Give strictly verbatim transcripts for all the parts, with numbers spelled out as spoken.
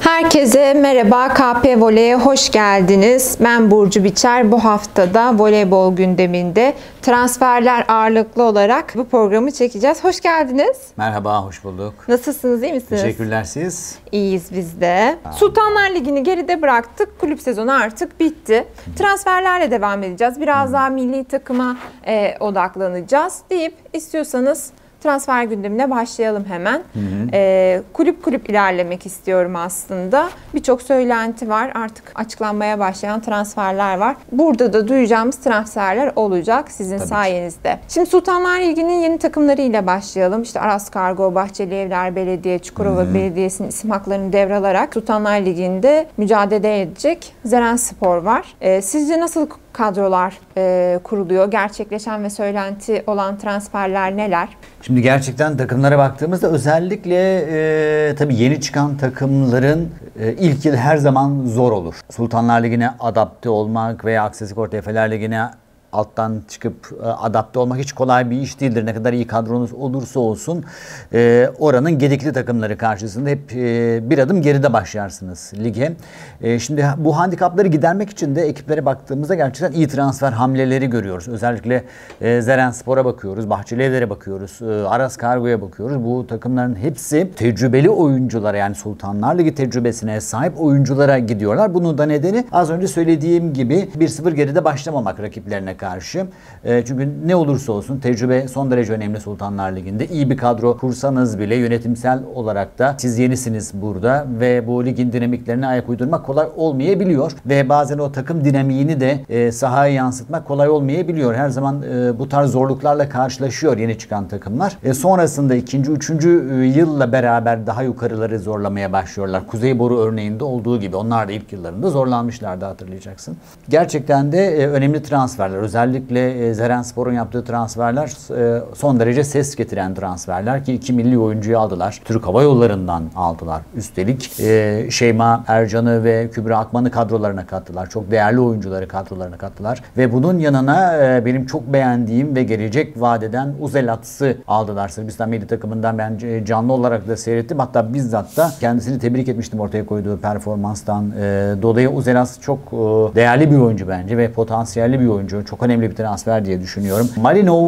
Herkese merhaba, K P Voley'e hoş geldiniz. Ben Burcu Biçer. Bu haftada voleybol gündeminde transferler ağırlıklı olarak bu programı çekeceğiz. Hoş geldiniz. Merhaba, hoş bulduk. Nasılsınız, iyi misiniz? Teşekkürler, siz? İyiyiz biz de. Sultanlar Ligi'ni geride bıraktık. Kulüp sezonu artık bitti. Transferlerle devam edeceğiz. Biraz daha milli takıma e, odaklanacağız deyip istiyorsanız transfer gündemine başlayalım hemen. Hı hı. Ee, kulüp kulüp ilerlemek istiyorum aslında. Birçok söylenti var. Artık açıklanmaya başlayan transferler var. Burada da duyacağımız transferler olacak sizin Tabii sayenizde. Ki. Şimdi Sultanlar Ligi'nin yeni takımlarıyla başlayalım. İşte Aras Kargo, Bahçeli Evler Belediye, Çukurova hı hı. Belediyesi'nin isim haklarını devralarak Sultanlar Ligi'nde mücadele edecek Zerenspor var. Ee, sizce nasıl kadrolar e, kuruluyor? Gerçekleşen ve söylenti olan transferler neler? Şimdi gerçekten takımlara baktığımızda özellikle e, tabii yeni çıkan takımların e, ilk yıl her zaman zor olur. Sultanlar Ligi'ne adapte olmak veya Aksesuar Efeler Ligi'ne alttan çıkıp adapte olmak hiç kolay bir iş değildir. Ne kadar iyi kadronuz olursa olsun e, oranın gedikli takımları karşısında hep e, bir adım geride başlarsınız lige. E, şimdi bu handikapları gidermek için de ekiplere baktığımızda gerçekten iyi transfer hamleleri görüyoruz. Özellikle e, Zerenspor'a bakıyoruz, Bahçelievler'e bakıyoruz, e, Aras Kargo'ya bakıyoruz. Bu takımların hepsi tecrübeli oyunculara, yani Sultanlar Ligi tecrübesine sahip oyunculara gidiyorlar. Bunun da nedeni az önce söylediğim gibi bir sıfır geride başlamamak rakiplerine karşı. E, çünkü ne olursa olsun tecrübe son derece önemli Sultanlar Ligi'nde. İyi bir kadro kursanız bile yönetimsel olarak da siz yenisiniz burada ve bu ligin dinamiklerine ayak uydurmak kolay olmayabiliyor ve bazen o takım dinamiğini de e, sahaya yansıtmak kolay olmayabiliyor. Her zaman e, bu tarz zorluklarla karşılaşıyor yeni çıkan takımlar. E, sonrasında ikinci, üçüncü e, yılla beraber daha yukarıları zorlamaya başlıyorlar. Kuzeyboru örneğinde olduğu gibi. Onlar da ilk yıllarında zorlanmışlardı, hatırlayacaksın. Gerçekten de e, önemli transferler. Özellikle e, Zerenspor'un yaptığı transferler e, son derece ses getiren transferler ki iki milli oyuncuyu aldılar. Türk Hava Yolları'ndan aldılar. Üstelik e, Şeyma Ercan'ı ve Kübra Akman'ı kadrolarına kattılar. Çok değerli oyuncuları kadrolarına kattılar. Ve bunun yanına e, benim çok beğendiğim ve gelecek vadeden Uzelats'ı aldılar. Sırbistan milli takımından ben canlı olarak da seyrettim. Hatta bizzat da kendisini tebrik etmiştim ortaya koyduğu performanstan e, dolayı. Uzelats çok e, değerli bir oyuncu bence ve potansiyelli bir oyuncu. Çok önemli bir transfer diye düşünüyorum. Malinov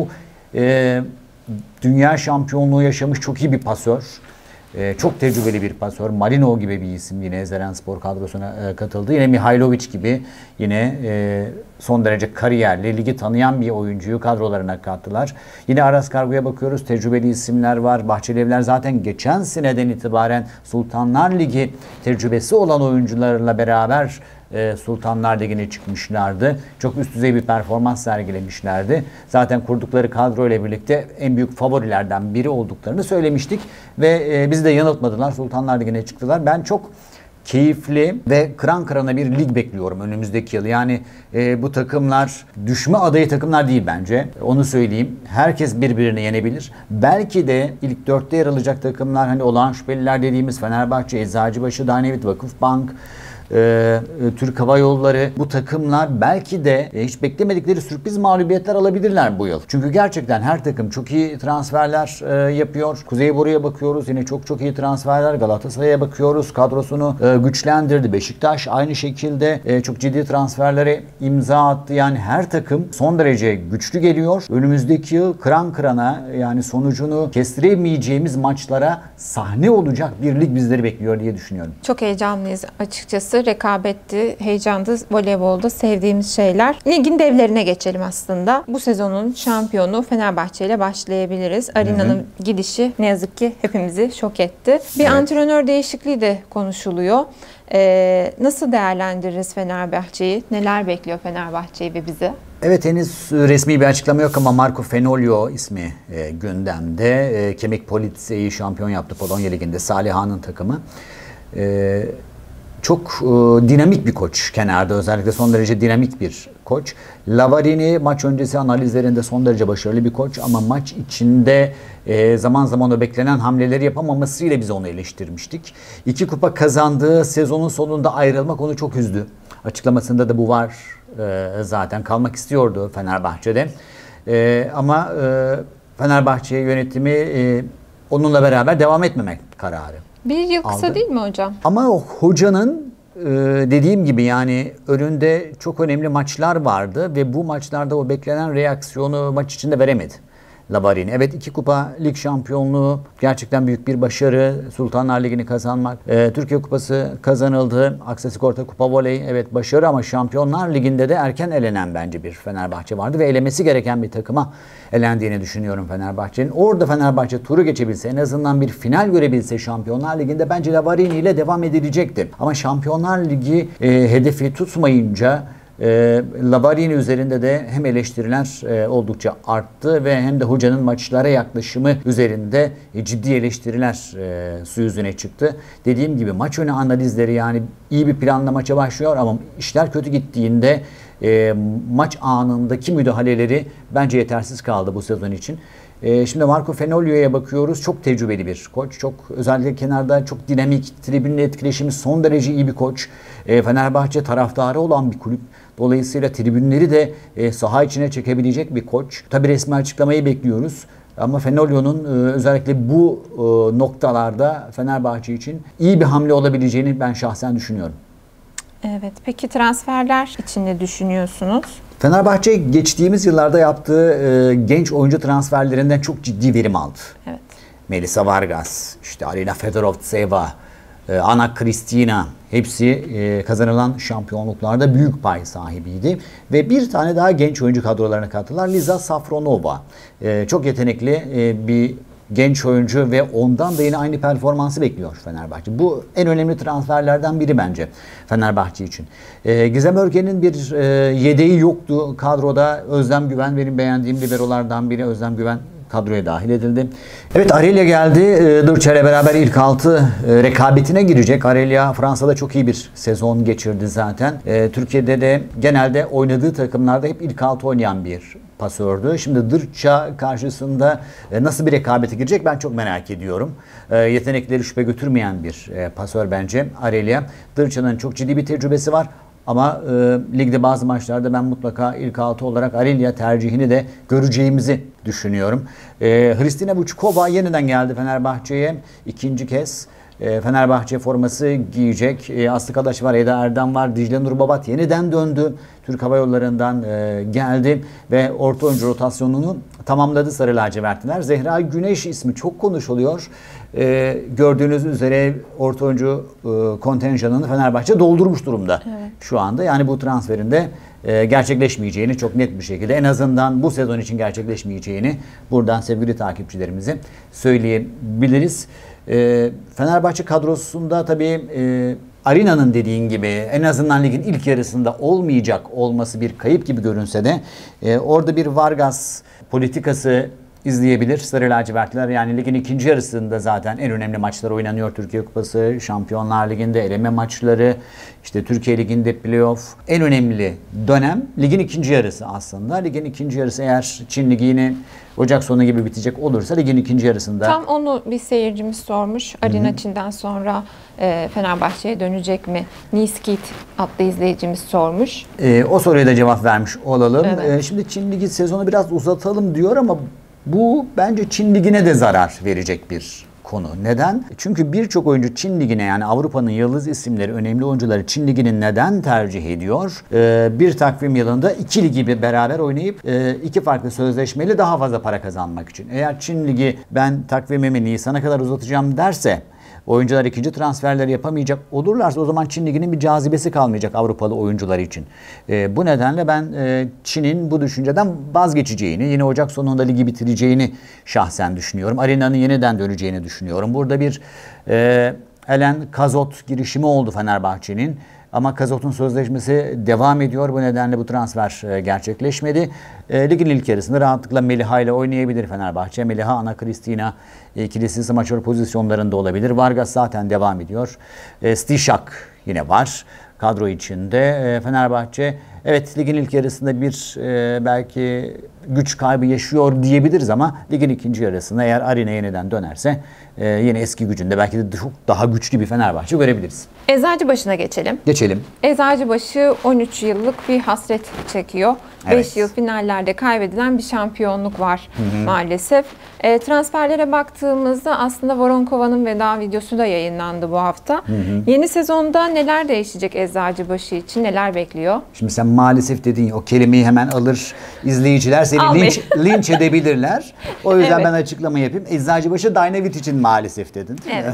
e, dünya şampiyonluğu yaşamış çok iyi bir pasör. E, çok tecrübeli bir pasör. Malinov gibi bir isim yine Zerenspor kadrosuna e, katıldı. Yine Mihailovic gibi yine e, son derece kariyerli, ligi tanıyan bir oyuncuyu kadrolarına kattılar. Yine Aras Kargo'ya bakıyoruz. Tecrübeli isimler var. Bahçelievler zaten geçen seneden itibaren Sultanlar Ligi tecrübesi olan oyuncularla beraber Sultanlar Ligi'ne çıkmışlardı. Çok üst düzey bir performans sergilemişlerdi. Zaten kurdukları kadro ile birlikte en büyük favorilerden biri olduklarını söylemiştik. Ve bizi de yanıltmadılar. Sultanlar Ligi'ne çıktılar. Ben çok keyifli ve kıran kırana bir lig bekliyorum önümüzdeki yıl. Yani e, bu takımlar düşme adayı takımlar değil bence. Onu söyleyeyim. Herkes birbirini yenebilir. Belki de ilk dörtte yer alacak takımlar, hani olağan şüpheliler dediğimiz Fenerbahçe, Eczacıbaşı, Danevit, Vakıfbank, Ee, Türk Hava Yolları, bu takımlar belki de e, hiç beklemedikleri sürpriz mağlubiyetler alabilirler bu yıl. Çünkü gerçekten her takım çok iyi transferler e, yapıyor. Kuzeyboru'ya bakıyoruz, yine çok çok iyi transferler. Galatasaray'a bakıyoruz, kadrosunu e, güçlendirdi. Beşiktaş aynı şekilde e, çok ciddi transferlere imza attı. Yani her takım son derece güçlü geliyor. Önümüzdeki yıl kıran kırana, yani sonucunu kestiremeyeceğimiz maçlara sahne olacak bir lig bizleri bekliyor diye düşünüyorum. Çok heyecanlıyız açıkçası. Rekabetti, heyecandı, voleybolda sevdiğimiz şeyler. Ligin devlerine geçelim aslında. Bu sezonun şampiyonu Fenerbahçe ile başlayabiliriz. Arina'nın gidişi ne yazık ki hepimizi şok etti. Bir evet. antrenör değişikliği de konuşuluyor. Ee, nasıl değerlendiririz Fenerbahçe'yi? Neler bekliyor Fenerbahçe'yi ve bizi? Evet, henüz resmi bir açıklama yok ama Marco Fenolio ismi e, gündemde. E, Kemik Politse'yi şampiyon yaptı Polonya Ligi'nde. Saliha'nın takımı. E, Çok e, dinamik bir koç kenarda, özellikle son derece dinamik bir koç. Lavarini maç öncesi analizlerinde son derece başarılı bir koç ama maç içinde e, zaman zaman o beklenen hamleleri yapamamasıyla biz onu eleştirmiştik. İki kupa kazandığı sezonun sonunda ayrılmak onu çok üzdü. Açıklamasında da bu var. E, zaten kalmak istiyordu Fenerbahçe'de. E, ama e, Fenerbahçe yönetimi e, onunla beraber devam etmemek kararı Bir yıl kısa aldı. değil mi hocam? Ama o hocanın e, dediğim gibi yani önünde çok önemli maçlar vardı ve bu maçlarda o beklenen reaksiyonu maç içinde veremedi Lavarini. Evet, iki kupa lig şampiyonluğu gerçekten büyük bir başarı. Sultanlar Ligi'ni kazanmak. E, Türkiye Kupası kazanıldı. Aksasigorta Kupa Voley evet başarı ama Şampiyonlar Ligi'nde de erken elenen bence bir Fenerbahçe vardı ve elemesi gereken bir takıma elendiğini düşünüyorum Fenerbahçe'nin. Orada Fenerbahçe turu geçebilse, en azından bir final görebilse Şampiyonlar Ligi'nde bence Lavarini ile devam edilecekti. Ama Şampiyonlar Ligi e, hedefi tutmayınca E, Lavarini üzerinde de hem eleştiriler e, oldukça arttı ve hem de hocanın maçlara yaklaşımı üzerinde e, ciddi eleştiriler e, su yüzüne çıktı. Dediğim gibi maç önü analizleri, yani iyi bir planla maça başlıyor ama işler kötü gittiğinde e, maç anındaki müdahaleleri bence yetersiz kaldı bu sezon için. E, şimdi Marco Fenoglio'ya bakıyoruz. Çok tecrübeli bir koç. Çok, özellikle kenarda çok dinamik, tribünle etkileşimi son derece iyi bir koç. E, Fenerbahçe taraftarı olan bir kulüp. Dolayısıyla tribünleri de e, saha içine çekebilecek bir koç. Tabii resmi açıklamayı bekliyoruz. Ama Fenoglio'nun e, özellikle bu e, noktalarda Fenerbahçe için iyi bir hamle olabileceğini ben şahsen düşünüyorum. Evet. Peki transferler için ne düşünüyorsunuz? Fenerbahçe geçtiğimiz yıllarda yaptığı e, genç oyuncu transferlerinden çok ciddi verim aldı. Evet. Melisa Vargas, işte Alina Fedorovtseva, e, Ana Kristina hepsi e, kazanılan şampiyonluklarda büyük pay sahibiydi. Ve bir tane daha genç oyuncu kadrolarına kattılar. Liza Safronova. E, çok yetenekli e, bir genç oyuncu ve ondan da yine aynı performansı bekliyor Fenerbahçe. Bu en önemli transferlerden biri bence Fenerbahçe için. Ee, Gizem Örken'in bir e, yedeği yoktu kadroda. Özlem Güven benim beğendiğim liberolardan biri. Özlem Güven kadroya dahil edildi. Evet, Arelia geldi. E, Dırçer'le beraber ilk altı e, rekabetine girecek. Arelia Fransa'da çok iyi bir sezon geçirdi zaten. E, Türkiye'de de genelde oynadığı takımlarda hep ilk altı oynayan bir pasördü. Şimdi Dırça karşısında e, nasıl bir rekabete girecek ben çok merak ediyorum. E, yetenekleri şüphe götürmeyen bir e, pasör bence Arelia. Dırça'nın çok ciddi bir tecrübesi var. Ama e, ligde bazı maçlarda ben mutlaka ilk altı olarak Arelia tercihini de göreceğimizi düşünüyorum. E, Hristina Vučková yeniden geldi Fenerbahçe'ye. İkinci kez e, Fenerbahçe forması giyecek. E, Aslı Kadaş var, Eda Erdem var. Dicle Nurbabat yeniden döndü. Türk Hava Yolları'ndan e, geldi ve orta oyuncu rotasyonunu tamamladı Sarı Lacivertliler. Zehra Güneş ismi çok konuşuluyor. E, gördüğünüz üzere orta oyuncu e, kontenjanını Fenerbahçe doldurmuş durumda evet. Şu anda. Yani bu transferinde e, gerçekleşmeyeceğini çok net bir şekilde, en azından bu sezon için gerçekleşmeyeceğini buradan sevgili takipçilerimize söyleyebiliriz. E, Fenerbahçe kadrosunda tabii e, Arina'nın dediğin gibi en azından ligin ilk yarısında olmayacak olması bir kayıp gibi görünse de e, orada bir Vargas politikası izleyebilir Sarı Lacivertliler. Yani ligin ikinci yarısında zaten en önemli maçlar oynanıyor. Türkiye Kupası, Şampiyonlar Ligi'nde eleme maçları, işte Türkiye Ligi'nde playoff. En önemli dönem ligin ikinci yarısı aslında. Ligin ikinci yarısı eğer Çin Ligi'nin Ocak sonu gibi bitecek olursa ligin ikinci yarısında... Tam onu bir seyircimiz sormuş. Arina Çin'den sonra e, Fenerbahçe'ye dönecek mi? Niskit adlı izleyicimiz sormuş. E, o soruya da cevap vermiş olalım. Evet. E, şimdi Çin Ligi sezonu biraz uzatalım diyor ama bu bence Çin Ligi'ne de zarar verecek bir konu. Neden? Çünkü birçok oyuncu Çin Ligi'ne, yani Avrupa'nın yıldız isimleri, önemli oyuncuları Çin Ligi'ni neden tercih ediyor? Ee, bir takvim yılında iki ligi bir beraber oynayıp e, iki farklı sözleşmeyle daha fazla para kazanmak için. Eğer Çin Ligi ben takvimimi Nisan'a kadar uzatacağım derse, oyuncular ikinci transferleri yapamayacak olurlarsa o zaman Çin Ligi'nin bir cazibesi kalmayacak Avrupalı oyuncular için. E, bu nedenle ben e, Çin'in bu düşünceden vazgeçeceğini, yine Ocak sonunda ligi bitireceğini şahsen düşünüyorum. Arena'nın yeniden döneceğini düşünüyorum. Burada bir e, Elen Kazot girişimi oldu Fenerbahçe'nin. Ama Kazot'un sözleşmesi devam ediyor. Bu nedenle bu transfer gerçekleşmedi. E, ligin ilk yarısında rahatlıkla Meliha ile oynayabilir Fenerbahçe. Meliha, Ana Kristina ikilisi smaçör pozisyonlarında olabilir. Vargas zaten devam ediyor. E, Stishak yine var kadro içinde. E, Fenerbahçe Evet, ligin ilk yarısında bir e, belki güç kaybı yaşıyor diyebiliriz ama ligin ikinci yarısında eğer Arina yeniden dönerse e, yine eski gücünde belki de çok daha güçlü bir Fenerbahçe görebiliriz. Eczacıbaşı'na geçelim. Geçelim. Eczacıbaşı on üç yıllık bir hasret çekiyor. Evet. beş yıl finallerde kaybedilen bir şampiyonluk var hı hı. maalesef. E, transferlere baktığımızda aslında Voronkova'nın veda videosu da yayınlandı bu hafta. Hı hı. Yeni sezonda neler değişecek Eczacıbaşı için? Neler bekliyor? Şimdi sen maalesef dediğin o kelimeyi hemen alır. İzleyiciler seni linç, linç edebilirler. O yüzden evet. ben açıklama yapayım. Eczacıbaşı Dynavit için maalesef dedin. Evet.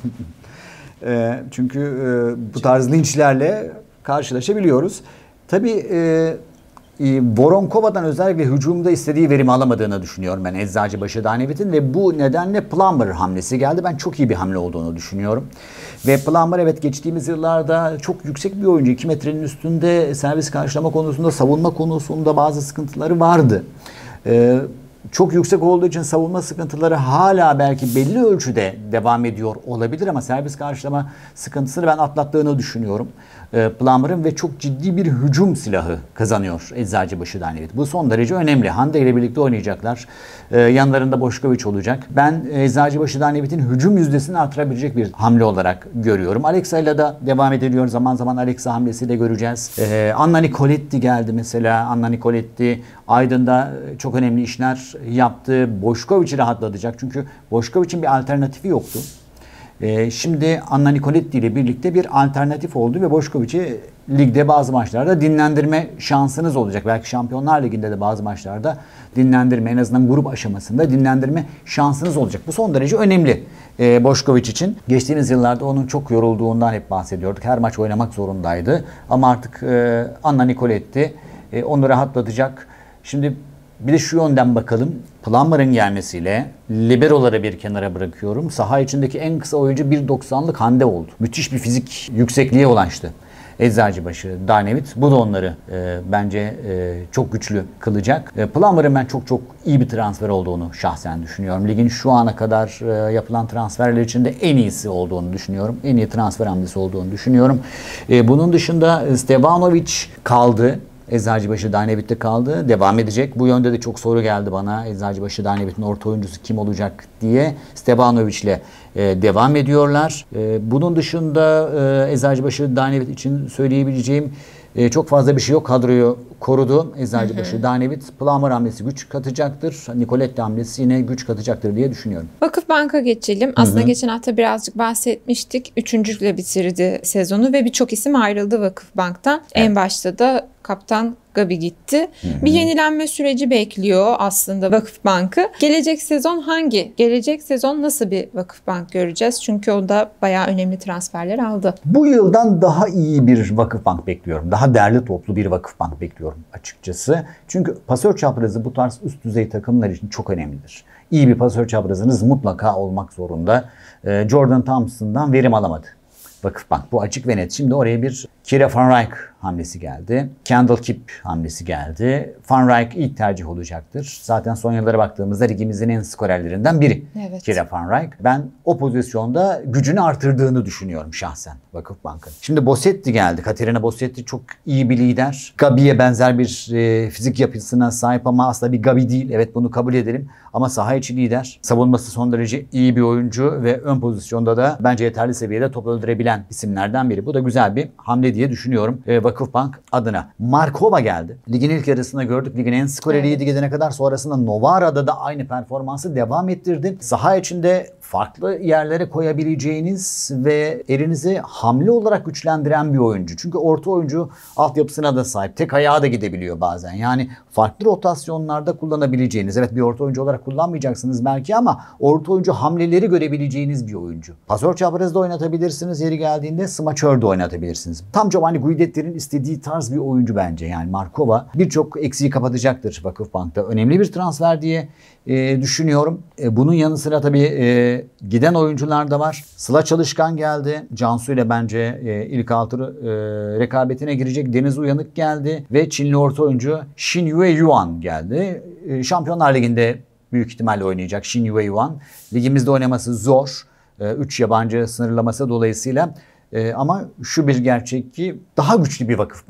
e, çünkü e, bu tarz linçlerle karşılaşabiliyoruz. Tabii e, Voronkova'dan özellikle hücumda istediği verimi alamadığını düşünüyorum ben Eczacıbaşı Dynavit'in ve bu nedenle Plummer hamlesi geldi. Ben çok iyi bir hamle olduğunu düşünüyorum. Ve Plummer evet geçtiğimiz yıllarda çok yüksek bir oyuncu. iki metrenin üstünde servis karşılama konusunda, savunma konusunda bazı sıkıntıları vardı. Ee, çok yüksek olduğu için savunma sıkıntıları hala belki belli ölçüde devam ediyor olabilir ama servis karşılama sıkıntısını ben atlattığını düşünüyorum. Plummer'ın ve çok ciddi bir hücum silahı kazanıyor Eczacıbaşı Dynavit. Bu son derece önemli. Hande ile birlikte oynayacaklar. Ee, yanlarında Boşkoviç olacak. Ben Eczacıbaşı Dynavit'in hücum yüzdesini artırabilecek bir hamle olarak görüyorum. Alexa ile de devam ediliyor. Zaman zaman Alexa hamlesiyle göreceğiz. Ee, Anna Nicoletti geldi mesela. Anna Nicoletti Aydın'da çok önemli işler yaptı. Boşkoviç'i rahatlatacak. Çünkü Boşkoviç'in bir alternatifi yoktu. Ee, şimdi Anna Nicoletti ile birlikte bir alternatif oldu ve Boşkoviç'i ligde bazı maçlarda dinlendirme şansınız olacak. Belki Şampiyonlar Ligi'nde de bazı maçlarda dinlendirme, en azından grup aşamasında dinlendirme şansınız olacak. Bu son derece önemli e, Boşkoviç için. Geçtiğimiz yıllarda onun çok yorulduğundan hep bahsediyorduk. Her maç oynamak zorundaydı. Ama artık e, Anna Nicoletti e, onu rahatlatacak. Şimdi bir de şu yönden bakalım. Plummer'ın gelmesiyle liberoları bir kenara bırakıyorum. Saha içindeki en kısa oyuncu bir doksanlık Hande oldu. Müthiş bir fizik yüksekliğe ulaştı Eczacıbaşı Dynavit. Bu da onları e, bence e, çok güçlü kılacak. E, Plummer'ın ben çok çok iyi bir transfer olduğunu şahsen düşünüyorum. Ligin şu ana kadar e, yapılan transferler içinde en iyisi olduğunu düşünüyorum. En iyi transfer hamlesi olduğunu düşünüyorum. E, bunun dışında Stevanovic kaldı. Eczacıbaşı Dynavit'te kaldı. Devam edecek. Bu yönde de çok soru geldi bana. Eczacıbaşı Dynavit'in orta oyuncusu kim olacak diye. Stevanovic ile e, devam ediyorlar. E, bunun dışında e, Eczacıbaşı Dynavit için söyleyebileceğim e, çok fazla bir şey yok. Kadroyu korudu Eczacıbaşı Dynavit. Plummer hamlesi güç katacaktır. Nicoletti hamlesi yine güç katacaktır diye düşünüyorum. Vakıfbank'a geçelim. Aslında hı hı. geçen hafta birazcık bahsetmiştik. Üçüncülükle bitirdi sezonu ve birçok isim ayrıldı Vakıfbank'tan. Evet. En başta da kaptan Gabi gitti. Hı hı. Bir yenilenme süreci bekliyor aslında Vakıfbank'ı. Gelecek sezon hangi? Gelecek sezon nasıl bir Vakıfbank göreceğiz? Çünkü o da bayağı önemli transferler aldı. Bu yıldan daha iyi bir Vakıfbank bekliyorum. Daha derli toplu bir Vakıfbank bekliyorum açıkçası. Çünkü pasör çaprazı bu tarz üst düzey takımlar için çok önemlidir. İyi bir pasör çaprazınız mutlaka olmak zorunda. Jordan Thompson'dan verim alamadı Vakıfbank. Bu açık ve net. Şimdi oraya bir Kira Van Rijk hamlesi geldi. Kendall Kipp hamlesi geldi. Van Rijk ilk tercih olacaktır. Zaten son yıllara baktığımızda ligimizin en skorerlerinden biri. Evet. Kira Van Rijk. Ben o pozisyonda gücünü artırdığını düşünüyorum şahsen Vakıfbank'ın. Şimdi Bossetti geldi. Katerina Bossetti çok iyi bir lider. Gabi'ye benzer bir e, fizik yapısına sahip ama aslında bir Gabi değil. Evet, bunu kabul edelim. Ama saha içi lider. Savunması son derece iyi bir oyuncu ve ön pozisyonda da bence yeterli seviyede top öldürebilen isimlerden biri. Bu da güzel bir hamle diye düşünüyorum e, Vakıfbank adına. Markova geldi. Ligin ilk yarısında gördük. Ligin en skoreriydi gidene kadar. Sonrasında Novara'da da aynı performansı devam ettirdi. Saha içinde farklı yerlere koyabileceğiniz ve elinizi hamle olarak güçlendiren bir oyuncu. Çünkü orta oyuncu altyapısına da sahip. Tek ayağa da gidebiliyor bazen. Yani farklı rotasyonlarda kullanabileceğiniz, evet bir orta oyuncu olarak kullanmayacaksınız belki ama orta oyuncu hamleleri görebileceğiniz bir oyuncu. Pasör çaprazda oynatabilirsiniz. Yeri geldiğinde smaçör de oynatabilirsiniz. Tam Giovanni Guidetti'nin istediği tarz bir oyuncu bence. Yani Markova birçok eksiği kapatacaktır Vakıfbank'ta. Önemli bir transfer diye e, düşünüyorum. E, bunun yanı sıra tabii e, giden oyuncular da var. Sıla Çalışkan geldi. Cansu ile bence e, ilk altı e, rekabetine girecek. Deniz Uyanık geldi ve Çinli orta oyuncu Shin Yue Yuan geldi. E, Şampiyonlar Ligi'nde büyük ihtimalle oynayacak Shin Yue Yuan. Ligimizde oynaması zor. üç e, yabancı sınırlaması dolayısıyla. E, ama şu bir gerçek ki daha güçlü bir Vakıfbank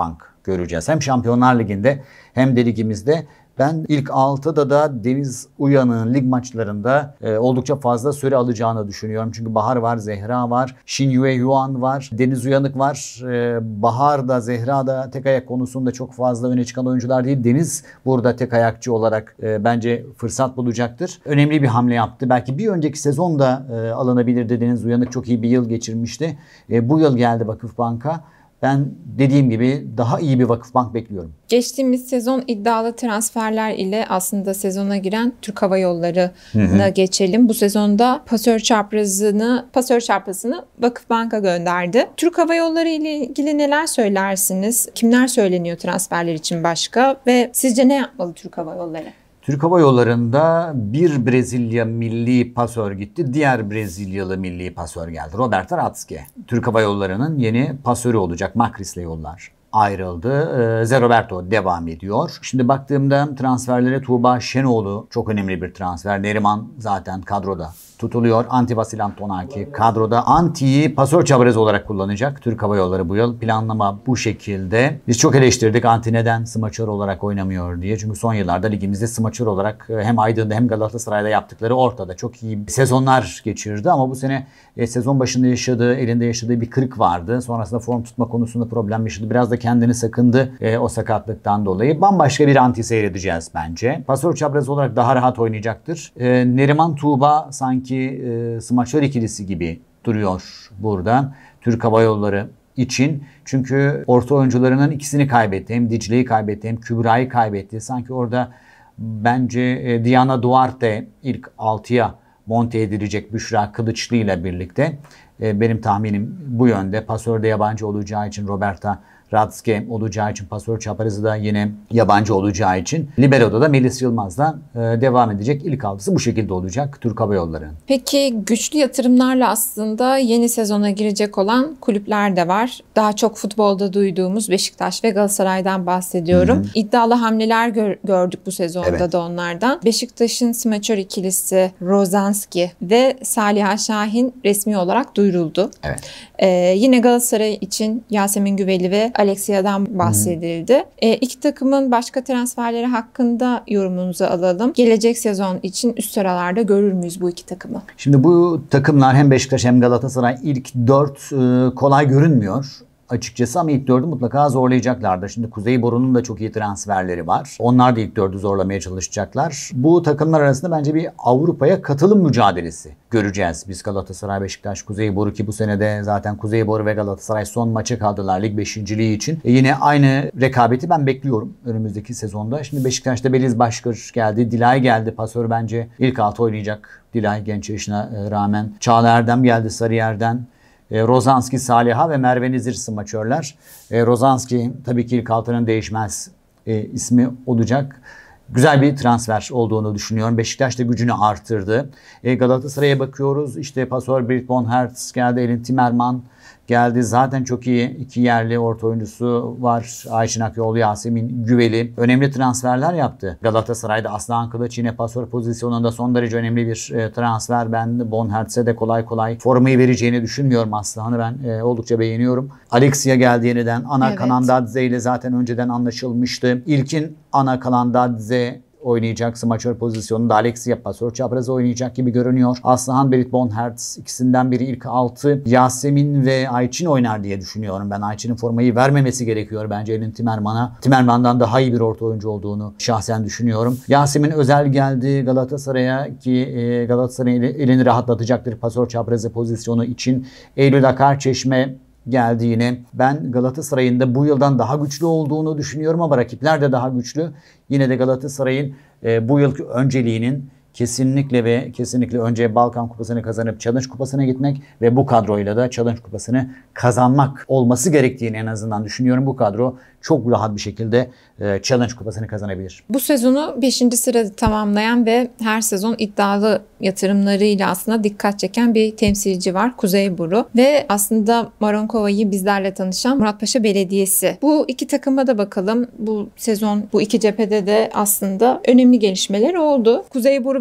göreceğiz. Hem Şampiyonlar Ligi'nde hem de ligimizde. Ben ilk altıda da Deniz Uyan'ın lig maçlarında e, oldukça fazla süre alacağını düşünüyorum. Çünkü Bahar var, Zehra var, Shin Yue Yuan var, Deniz Uyanık var. E, Bahar da Zehra da tek ayak konusunda çok fazla öne çıkan oyuncular değil. Deniz burada tek ayakçı olarak e, bence fırsat bulacaktır. Önemli bir hamle yaptı. Belki bir önceki sezonda e, alınabilirdi. Deniz Uyanık çok iyi bir yıl geçirmişti. E, bu yıl geldi Vakıfbank'a. Ben dediğim gibi daha iyi bir Vakıfbank bekliyorum. Geçtiğimiz sezon iddialı transferler ile aslında sezona giren Türk Hava Yolları'na geçelim. Bu sezonda pasör çaprazını, pasör çaprazını Vakıfbank'a gönderdi. Türk Hava Yolları ile ilgili neler söylersiniz? Kimler söyleniyor transferler için başka ve sizce ne yapmalı Türk Hava Yolları? Türk Hava Yolları'nda bir Brezilya milli pasör gitti. Diğer Brezilyalı milli pasör geldi. Roberto Ratske. Türk Hava Yolları'nın yeni pasörü olacak. Macris'le yollar ayrıldı. Zé Roberto devam ediyor. Şimdi baktığımda transferlere Tuğba Şenoğlu çok önemli bir transfer. Neriman zaten kadroda tutuluyor. Antti Vasil Antonaki kadroda. Antti'yi pasör çabrez olarak kullanacak Türk Hava Yolları bu yıl. Planlama bu şekilde. Biz çok eleştirdik Antti neden smaçör olarak oynamıyor diye. Çünkü son yıllarda ligimizde smaçör olarak hem Aydın'da hem Galatasaray'da yaptıkları ortada. Çok iyi sezonlar geçirdi ama bu sene e, sezon başında yaşadığı, elinde yaşadığı bir kırık vardı. Sonrasında form tutma konusunda problem yaşadı. Biraz da kendini sakındı e, o sakatlıktan dolayı. Bambaşka bir Antti seyredeceğiz bence. Pasör çabrez olarak daha rahat oynayacaktır. E, Neriman Tuğba sanki e, smaçör ikilisi gibi duruyor burada Türk Hava Yolları için. Çünkü orta oyuncularının ikisini kaybetti. Hem Dicle'yi kaybetti hem Kübra'yı kaybetti. Sanki orada bence e, Diana Duarte ilk altıya monte edilecek Büşra Kılıçlı ile birlikte. E, benim tahminim bu yönde. Pasörde yabancı olacağı için Roberta Ratske olacağı için, pasör çaparızı da yine yabancı olacağı için, libero'da da Melis Yılmaz'dan e, devam edecek. İlk altısı bu şekilde olacak Türk Hava Yolları. Peki güçlü yatırımlarla aslında yeni sezona girecek olan kulüpler de var. Daha çok futbolda duyduğumuz Beşiktaş ve Galatasaray'dan bahsediyorum. Hı-hı. İddialı hamleler gör, gördük bu sezonda evet. da onlardan. Beşiktaş'ın smaçör ikilisi Rozanski ve Saliha Şahin resmi olarak duyuruldu. Evet. Ee, yine Galatasaray için Yasemin Güveli ve Alexia'dan bahsedildi. E, iki takımın başka transferleri hakkında yorumunuzu alalım. Gelecek sezon için üst sıralarda görür müyüz bu iki takımı? Şimdi bu takımlar hem Beşiktaş hem Galatasaray ilk dört e, kolay görünmüyor açıkçası ama ilk dördü mutlaka zorlayacaklardır. Şimdi Kuzeyburnu'nun da çok iyi transferleri var. Onlar da ilk dördü zorlamaya çalışacaklar. Bu takımlar arasında bence bir Avrupa'ya katılım mücadelesi göreceğiz. Biz Galatasaray, Beşiktaş, Kuzeyburnu ki bu senede zaten Kuzeyburnu ve Galatasaray son maça kaldılar lig beşinciliği için. E yine aynı rekabeti ben bekliyorum önümüzdeki sezonda. Şimdi Beşiktaş'ta Beliz Başkır geldi, Dilay geldi. Pasör bence ilk altı oynayacak. Dilay genç yaşına rağmen. Çağla Erdem geldi Sarıyer'den. E, Rozanski, Saliha ve Merve Nizir smaçörler. E, Rozanski tabii ki ilk altının değişmez e, ismi olacak. Güzel bir transfer olduğunu düşünüyorum. Beşiktaş da gücünü artırdı. E, Galatasaray'a bakıyoruz. İşte pasör Britt von Hertz geldi. Elin Timerman geldi. Zaten çok iyi iki yerli orta oyuncusu var. Ayşin Akyol, Yasemin Güveli. Önemli transferler yaptı. Galatasaray'da Aslan Kılıç yine pasör pozisyonunda son derece önemli bir e, transfer. Ben Von Hertz'e de kolay kolay formayı vereceğini düşünmüyorum Aslan'ı. Ben e, oldukça beğeniyorum. Alexia geldi yeniden. Ana evet. Kanandadze ile zaten önceden anlaşılmıştı. İlkin Ana Kanandadze oynayacak smaçör pozisyonunda. Alexia pasör çapraz oynayacak gibi görünüyor. Aslıhan, Berit von Hertz ikisinden biri ilk altı. Yasemin ve Ayçin oynar diye düşünüyorum. Ben Ayçin'in formayı vermemesi gerekiyor bence Elin Timerman'a. Timerman'dan daha iyi bir orta oyuncu olduğunu şahsen düşünüyorum. Yasemin Özel geldi Galatasaray'a ki Galatasaray'ın elini rahatlatacaktır pasör çaprazı pozisyonu için. Eylül Akarçeşme geldi yine. Ben Galatasaray'ın da bu yıldan daha güçlü olduğunu düşünüyorum ama rakipler de daha güçlü. Yine de Galatasaray'ın e, bu yılki önceliğinin kesinlikle ve kesinlikle önce Balkan Kupası'nı kazanıp Challenge Kupası'na gitmek ve bu kadroyla da Challenge Kupası'nı kazanmak olması gerektiğini en azından düşünüyorum. Bu kadro çok rahat bir şekilde e, Challenge Kupası'nı kazanabilir. Bu sezonu beşinci sırada tamamlayan ve her sezon iddialı yatırımlarıyla aslında dikkat çeken bir temsilci var. Kuzeyburnu ve aslında Maronkova'yı bizlerle tanışan Muratpaşa Belediyesi. Bu iki takıma da bakalım. Bu sezon bu iki cephede de aslında önemli gelişmeler oldu. Kuzeyburnu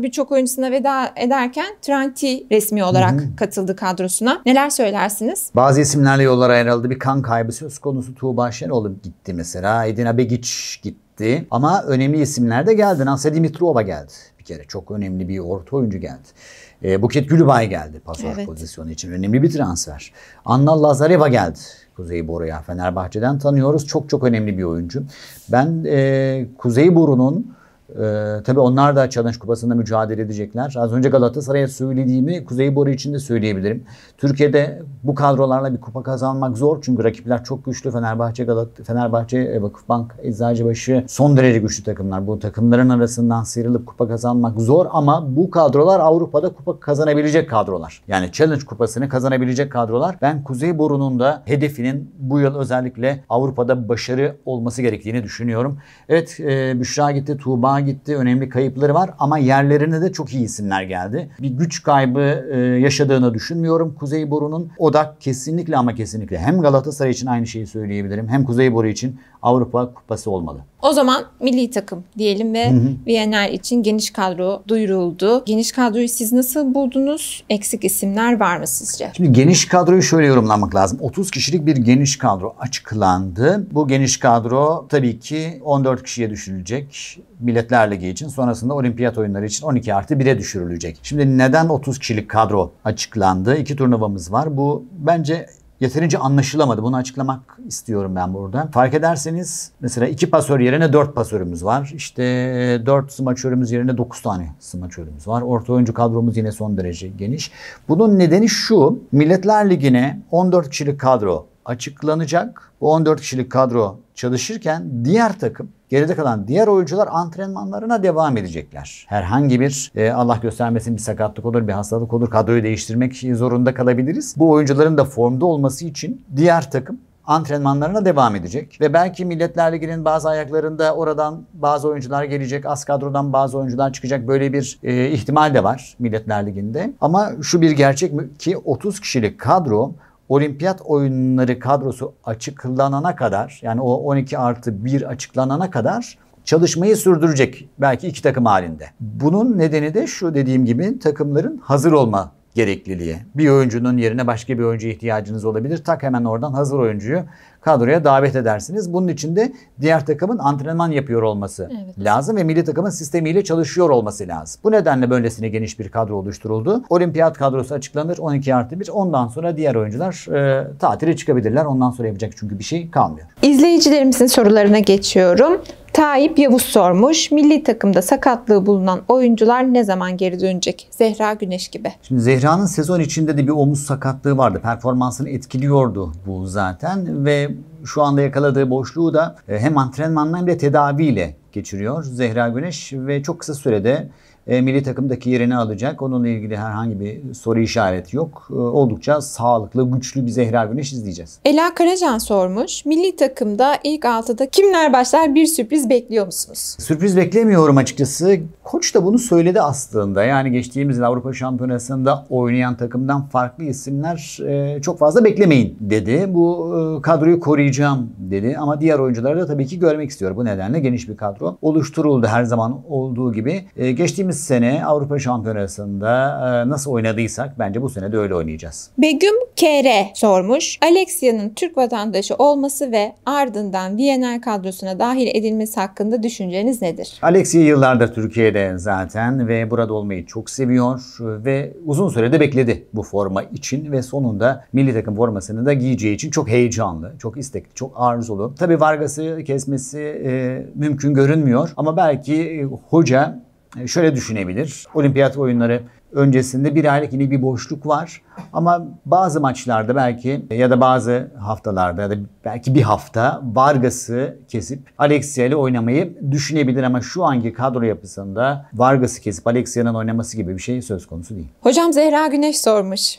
Spor birçok oyuncusuna veda ederken Trenti resmi olarak Hı-hı. katıldı kadrosuna. Neler söylersiniz? Bazı isimlerle yollar ayrıldı. Bir kan kaybı söz konusu. Tuğba Şenol gitti mesela. Edina Begic gitti. Ama önemli isimler de geldi. Nasya Dimitrova geldi. Bir kere çok önemli bir orta oyuncu geldi. E, Buket Gülübay geldi pasör evet. pozisyonu için. Önemli bir transfer. Anna Lazareva geldi. Kuzeyboru'ya Fenerbahçe'den tanıyoruz. Çok çok önemli bir oyuncu. Ben e, Kuzeyboru'nun Ee, tabii onlar da Challenge Kupası'nda mücadele edecekler. Az önce Galatasaray'a söylediğimi Kuzeyboru için de söyleyebilirim. Türkiye'de bu kadrolarla bir kupa kazanmak zor. Çünkü rakipler çok güçlü. Fenerbahçe, Galat Fenerbahçe, Vakıfbank, Eczacıbaşı son derece güçlü takımlar. Bu takımların arasından sıyrılıp kupa kazanmak zor ama bu kadrolar Avrupa'da kupa kazanabilecek kadrolar. Yani Challenge Kupası'nı kazanabilecek kadrolar. Ben Kuzeyboru'nun da hedefinin bu yıl özellikle Avrupa'da başarı olması gerektiğini düşünüyorum. Evet, e, Büşra gitti, Tuğba gitti. Önemli kayıpları var ama yerlerine de çok iyi isimler geldi. Bir güç kaybı e, yaşadığını düşünmüyorum Kuzeyboru'nun. Odak kesinlikle ama kesinlikle hem Galatasaray için aynı şeyi söyleyebilirim hem Kuzeyboru için Avrupa Kupası olmalı. O zaman milli takım diyelim ve Viyener için geniş kadro duyuruldu. Geniş kadroyu siz nasıl buldunuz? Eksik isimler var mı sizce? Şimdi geniş kadroyu şöyle yorumlamak lazım. otuz kişilik bir geniş kadro açıklandı. Bu geniş kadro tabii ki on dört kişiye düşürülecek. Milletler Ligi için, sonrasında olimpiyat oyunları için on iki artı bire düşürülecek. Şimdi neden otuz kişilik kadro açıklandı? İki turnuvamız var. Bu bence yeterince anlaşılamadı. Bunu açıklamak istiyorum ben burada. Fark ederseniz mesela iki pasör yerine dört pasörümüz var. İşte dört smaçörümüz yerine dokuz tane smaçörümüz var. Orta oyuncu kadromuz yine son derece geniş. Bunun nedeni şu. Milletler Ligi'ne on dört kişilik kadro açıklanacak. Bu on dört kişilik kadro çalışırken diğer takım, geride kalan diğer oyuncular antrenmanlarına devam edecekler. Herhangi bir e, Allah göstermesin bir sakatlık olur, bir hastalık olur, kadroyu değiştirmek zorunda kalabiliriz. Bu oyuncuların da formda olması için diğer takım antrenmanlarına devam edecek. Ve belki Milletler Ligi'nin bazı ayaklarında oradan bazı oyuncular gelecek, az kadrodan bazı oyuncular çıkacak. Böyle bir e, ihtimal de var Milletler Ligi'nde. Ama şu bir gerçek ki otuz kişilik kadro Olimpiyat oyunları kadrosu açıklanana kadar, yani o on iki artı bir açıklanana kadar çalışmayı sürdürecek. Belki iki takım halinde. Bunun nedeni de şu, dediğim gibi takımların hazır olma gerekliliği. Bir oyuncunun yerine başka bir oyuncuya ihtiyacınız olabilir. Tak hemen oradan hazır oyuncuyu kadroya davet edersiniz. Bunun için de diğer takımın antrenman yapıyor olması evet. lazım ve milli takımın sistemiyle çalışıyor olması lazım. Bu nedenle böylesine geniş bir kadro oluşturuldu. Olimpiyat kadrosu açıklanır on iki artı bir. Ondan sonra diğer oyuncular e, tatile çıkabilirler. Ondan sonra yapacak çünkü bir şey kalmıyor. İzleyicilerimizin sorularına geçiyorum. Tayyip Yavuz sormuş. Milli takımda sakatlığı bulunan oyuncular ne zaman geri dönecek? Zehra Güneş gibi. Şimdi Zehra'nın sezon içinde de bir omuz sakatlığı vardı. Performansını etkiliyordu bu zaten ve şu anda yakaladığı boşluğu da hem antrenmanla hem de tedaviyle geçiriyor Zehra Güneş ve çok kısa sürede E, milli takımdaki yerini alacak. Onunla ilgili herhangi bir soru işareti yok. E, oldukça sağlıklı, güçlü bir Zehra Güneş izleyeceğiz. Ela Karacan sormuş. Milli takımda ilk altıda kimler başlar, bir sürpriz bekliyor musunuz? Sürpriz beklemiyorum açıkçası. Koç da bunu söyledi aslında. Yani geçtiğimiz yıl Avrupa Şampiyonası'nda oynayan takımdan farklı isimler e, çok fazla beklemeyin dedi. Bu e, kadroyu koruyacağım dedi. Ama diğer oyuncuları da tabii ki görmek istiyor. Bu nedenle geniş bir kadro oluşturuldu her zaman olduğu gibi. E, geçtiğimiz sene Avrupa Şampiyonası'nda e, nasıl oynadıysak bence bu sene de öyle oynayacağız. Begüm K R sormuş. Alexia'nın Türk vatandaşı olması ve ardından Viyener kadrosuna dahil edilmesi hakkında düşünceniz nedir? Alexia yıllardır Türkiye'de zaten ve burada olmayı çok seviyor ve uzun sürede bekledi bu forma için ve sonunda milli takım formasını da giyeceği için çok heyecanlı, çok istekli, çok arzulu. Tabii Vargas'ı kesmesi e, mümkün görünmüyor ama belki e, hoca şöyle düşünebilir. Olimpiyat oyunları öncesinde bir aylık yine bir boşluk var. Ama bazı maçlarda belki ya da bazı haftalarda ya da belki bir hafta Vargas'ı kesip Alexia ile oynamayı düşünebilir ama şu anki kadro yapısında Vargas'ı kesip Alexia'nın oynaması gibi bir şey söz konusu değil. Hocam Zehra Güneş sormuş.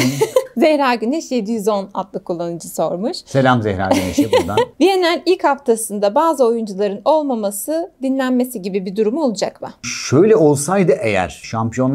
Zehra Güneş yedi yüz on adlı kullanıcı sormuş. Selam Zehra Güneş'e buradan. Viyener ilk haftasında bazı oyuncuların olmaması, dinlenmesi gibi bir durum olacak mı? Şöyle olsaydı eğer Şampiyonlar Ligi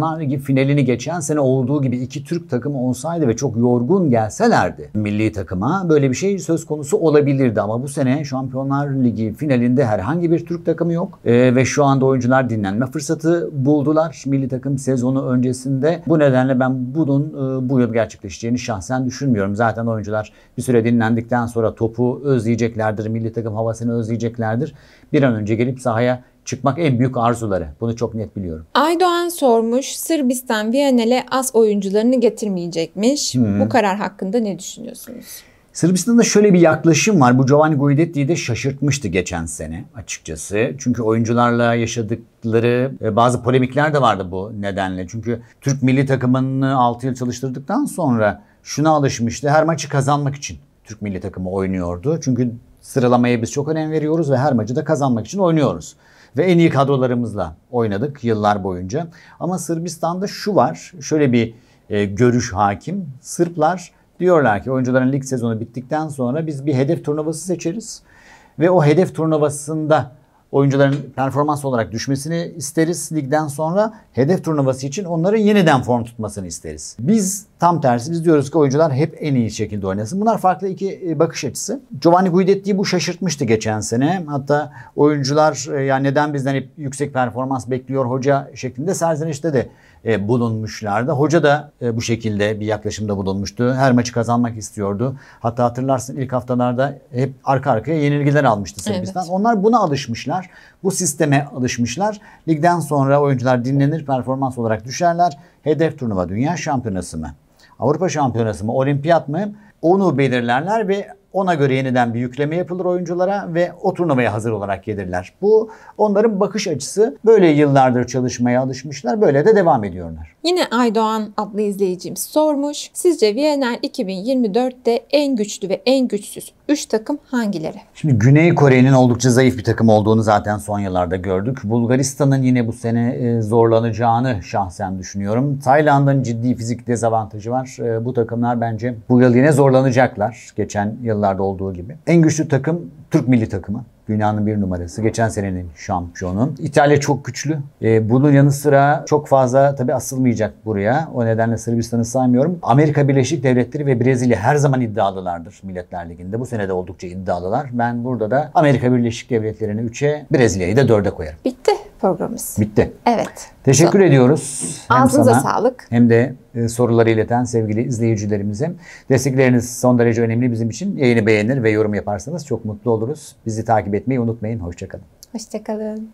finalini geçen sene olduğu gibi iki Türk takımı olsaydı ve çok yorgun gelselerdi milli takıma, böyle bir şey söz konusu olabilirdi. Ama bu sene Şampiyonlar Ligi finalinde herhangi bir Türk takımı yok. Ee, ve şu anda oyuncular dinlenme fırsatı buldular milli takım sezonu öncesinde. Bu nedenle ben bunun e, bu yıl gerçekleşeceğini şahsen düşünmüyorum. Zaten oyuncular bir süre dinlendikten sonra topu özleyeceklerdir, milli takım havasını özleyeceklerdir. Bir an önce gelip sahaya çıkmak en büyük arzuları. Bunu çok net biliyorum. Aydoğan sormuş, Sırbistan Viyana'ya as oyuncularını getirmeyecekmiş. Hmm. Bu karar hakkında ne düşünüyorsunuz? Sırbistan'da şöyle bir yaklaşım var. Bu Giovanni Guidetti'yi de şaşırtmıştı geçen sene açıkçası. Çünkü oyuncularla yaşadıkları bazı polemikler de vardı bu nedenle. Çünkü Türk milli takımını altı yıl çalıştırdıktan sonra şuna alışmıştı. Her maçı kazanmak için Türk milli takımı oynuyordu. Çünkü sıralamaya biz çok önem veriyoruz ve her maçı da kazanmak için oynuyoruz. Ve en iyi kadrolarımızla oynadık yıllar boyunca. Ama Sırbistan'da şu var, şöyle bir e, görüş hakim. Sırplar diyorlar ki oyuncuların lig sezonu bittikten sonra biz bir hedef turnuvası seçeriz. Ve o hedef turnuvasında oyuncuların performans olarak düşmesini isteriz ligden sonra. Hedef turnuvası için onların yeniden form tutmasını isteriz. Biz tam tersi, biz diyoruz ki oyuncular hep en iyi şekilde oynasın. Bunlar farklı iki bakış açısı. Giovanni Guidetti'yi bu şaşırtmıştı geçen sene. Hatta oyuncular ya neden bizden hep yüksek performans bekliyor hoca şeklinde serzenişte de e, bulunmuşlardı. Hoca da e, bu şekilde bir yaklaşımda bulunmuştu. Her maçı kazanmak istiyordu. Hatta hatırlarsın ilk haftalarda hep arka arkaya yenilgiler almıştı Sırbistan. Evet. Onlar buna alışmışlar. Bu sisteme alışmışlar. Ligden sonra oyuncular dinlenir, performans olarak düşerler. Hedef turnuva dünya şampiyonası mı? Avrupa şampiyonası mı? Olimpiyat mı? Onu belirlerler ve ona göre yeniden bir yükleme yapılır oyunculara ve o turnuvaya hazır olarak gelirler. Bu onların bakış açısı. Böyle yıllardır çalışmaya alışmışlar. Böyle de devam ediyorlar. Yine Aydoğan adlı izleyicimiz sormuş. Sizce Viyener iki bin yirmi dörtte en güçlü ve en güçsüz üç takım hangileri? Şimdi Güney Kore'nin oldukça zayıf bir takım olduğunu zaten son yıllarda gördük. Bulgaristan'ın yine bu sene zorlanacağını şahsen düşünüyorum. Tayland'ın ciddi fizik dezavantajı var. Bu takımlar bence bu yıl yine zorlanacaklar. Geçen yıllarda olduğu gibi. En güçlü takım Türk milli takımı. Dünyanın bir numarası. Geçen senenin şampiyonu. İtalya çok güçlü. Ee, bunun yanı sıra çok fazla tabii asılmayacak buraya. O nedenle Sırbistan'ı saymıyorum. Amerika Birleşik Devletleri ve Brezilya her zaman iddialılardır Milletler Ligi'nde. Bu sene de oldukça iddialılar. Ben burada da Amerika Birleşik Devletleri'ni üçe, Brezilya'yı da dörde koyarım. Bitti programımız. Bitti. Evet. Teşekkür so- ediyoruz. Hem Ağzınıza sana, sağlık. Hem de e, soruları ileten sevgili izleyicilerimize. Destekleriniz son derece önemli bizim için. Yayını beğenir ve yorum yaparsanız çok mutlu oluruz. Bizi takip etmeyi unutmayın. Hoşça kalın. Hoşça kalın.